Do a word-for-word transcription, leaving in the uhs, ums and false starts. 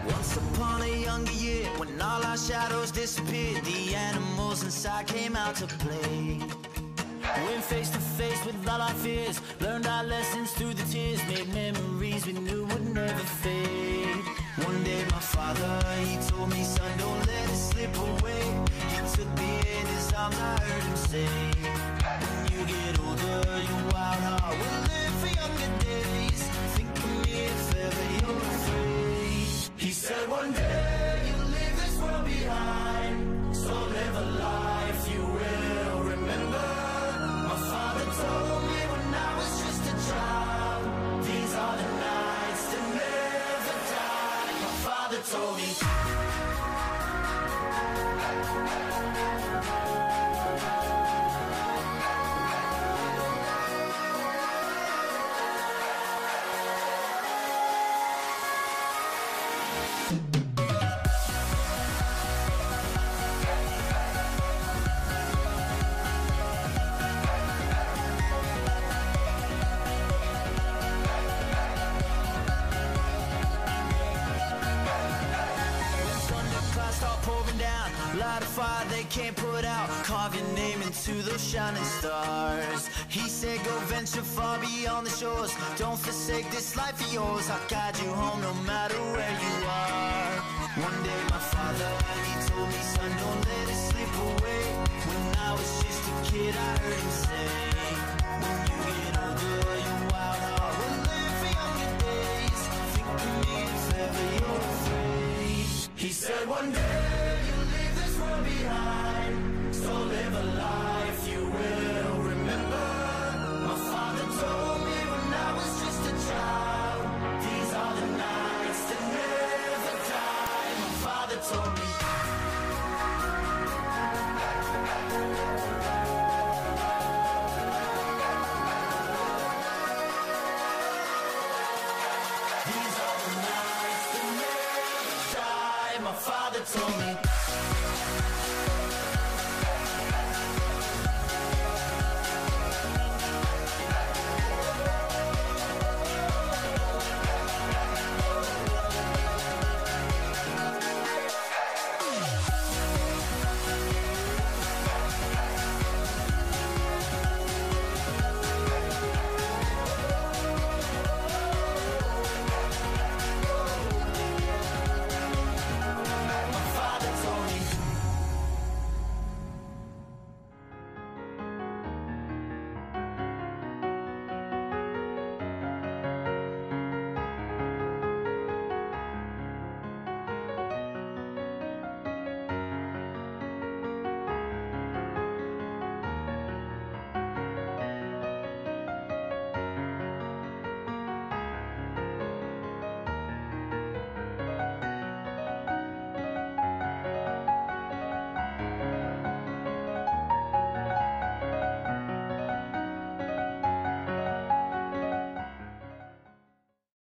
Once upon a younger year, when all our shadows disappeared, the animals inside came out to play. Went face to face with all our fears, learned our lessons through the tears, made memories we knew would never fade. One day my father, he told me, son, don't let it slip away. He took me in his arms, I heard him say, when you get older, your wild heart will live for younger days. Think of me if ever you're afraid. He said one day you'll leave this world behind, so live a life you will remember. My father told me when I was just a child, these are the nights that never die. My father told me. Light a fire they can't put out, carve your name into those shining stars. He said go venture far beyond the shores, don't forsake this life of yours. I'll guide you home no matter where you are. One day my father, he told me, son, don't let it slip away. When I was just a kid I heard him say, when you get older your wild heart will live for younger days. Think of me if ever you're afraid. He said one day you'll leave this world behind, so live a life you will remember. My father told me when I was just a child, these are the nights that never die. My father told me. These are the nights that never die. My father told me.